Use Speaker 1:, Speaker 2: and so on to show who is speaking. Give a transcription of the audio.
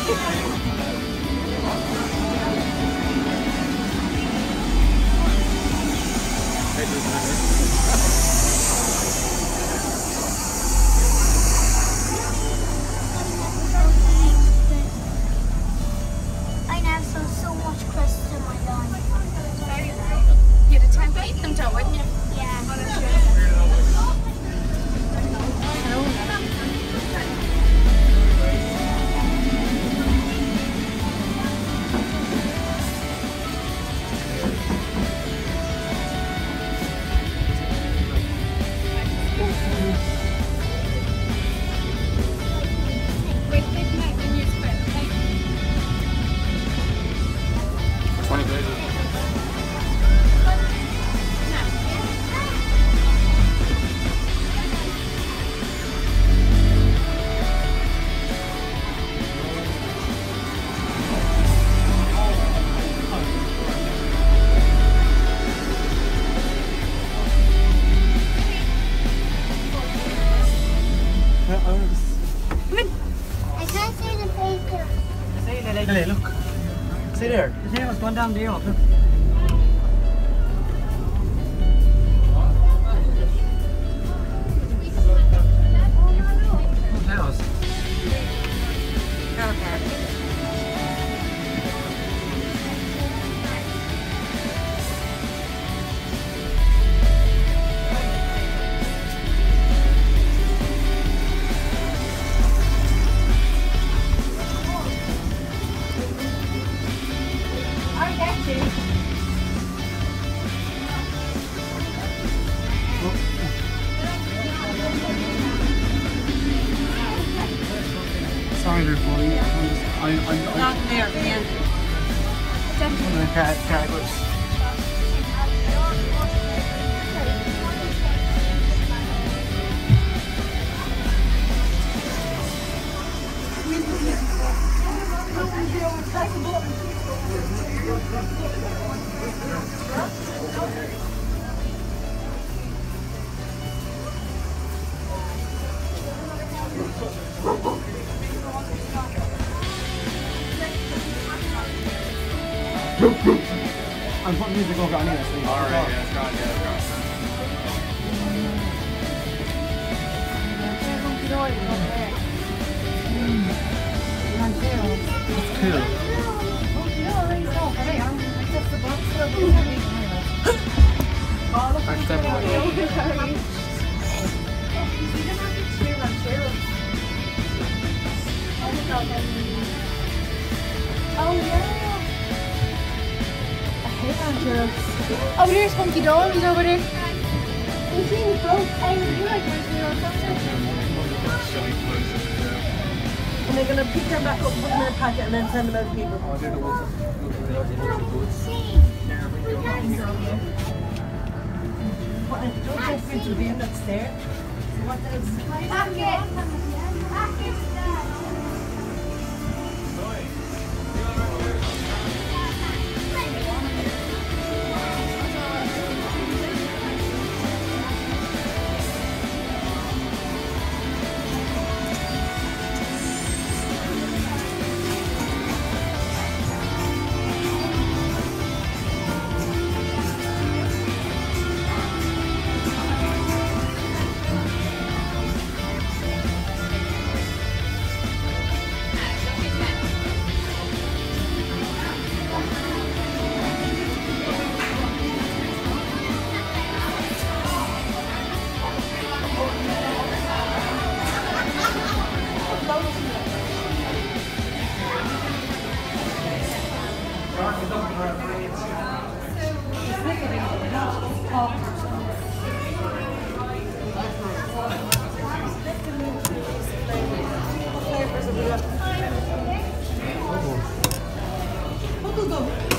Speaker 1: I now saw so much crisps in my life.
Speaker 2: You'd attempt to eat them, Joe, wouldn't you?
Speaker 1: Yeah.
Speaker 2: Wait, wait, wait, when you spread, okay?
Speaker 3: 20 pages.
Speaker 1: I can't see the paper.
Speaker 4: Hey, look. See there. The thing was going down the aisle. Look. House. Sorry, they're funny.
Speaker 2: Not there, yeah.
Speaker 4: Categories. I'm putting music over anyway, so you can
Speaker 3: Alright,
Speaker 4: talk.
Speaker 3: yeah, it's gone, yeah, it's gone.
Speaker 4: It's cool.
Speaker 3: Thanks, definitely.
Speaker 1: Oh yeah. I hate Andrews. Oh, there's Funky Dogs over there. You see the boat? I do like
Speaker 4: And they're going to pick them back up, put them in a packet, and then send them out to people. Don't just into the bin that's there. What else? Buckle go.